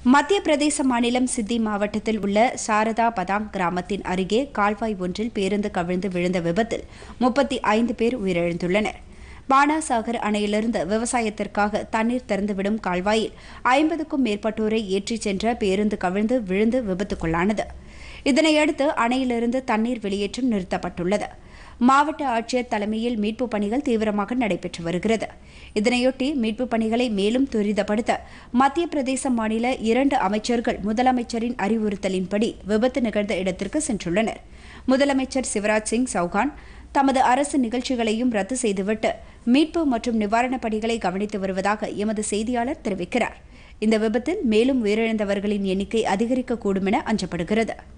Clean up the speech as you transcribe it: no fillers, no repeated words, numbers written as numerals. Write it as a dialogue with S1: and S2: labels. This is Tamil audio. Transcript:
S1: மத்திய பிரதேச மாநிலம் சித்தி மாவட்டத்தில் உள்ள சாரதா பதாங் கிராமத்தின் அருகே கால்வாய் ஒன்றில் பேருந்து கவிழ்ந்து விழுந்த விபத்தில் 35 பேர் உயிரிழந்துள்ளனர். பானாசாகர் அணையிலிருந்து விவசாயத்திற்காக தண்ணீர் திறந்துவிடும் கால்வாயில் 50க்கும் மேற்பட்டோரை ஏற்றிச் சென்ற பேருந்து கவிழ்ந்து விழுந்து விபத்துக்குள்ளானது. இதனையடுத்து அணையிலிருந்து தண்ணீர் வெளியேற்றம் நிறுத்தப்பட்டுள்ளது. மாவட்ட ஆட்சியர் தலைமையில் மீட்புப் பணிகள் தீவிரமாக நடைபெற்று வருகிறது. இதனையொட்டி மீட்புப் பணிகளை மேலும் துரிதப்படுத்த மத்திய பிரதேச மாநில 2 அமைச்சர்கள் முதலமைச்சரின் அறிவுறுத்தலின்படி விபத்து நிகழ்ந்த இடத்திற்கு சென்றுள்ளனர். முதலமைச்சர் சிவராஜ் சிங் சௌகான் தமது அரசு நிகழ்ச்சிகளையும் ரத்து செய்துவிட்டு மீட்பு மற்றும் நிவாரணப் பணிகளை கவனித்து வருவதாக எமது செய்தியாளர் தெரிவிக்கிறார். இந்த விபத்தில் மேலும் உயிரிழந்தவர்களின் எண்ணிக்கை அதிகரிக்கக்கூடும் என அஞ்சப்படுகிறது.